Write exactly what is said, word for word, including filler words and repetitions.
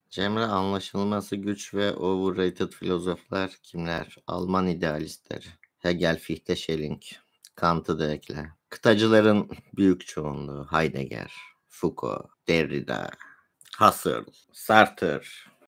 Cemre, anlaşılması güç ve overrated filozoflar kimler? Alman idealistleri. Hegel, Fichte, Schelling. Kant'ı da ekle. Kıtacıların büyük çoğunluğu. Heidegger, Foucault, Derrida, Husserl, Sartre.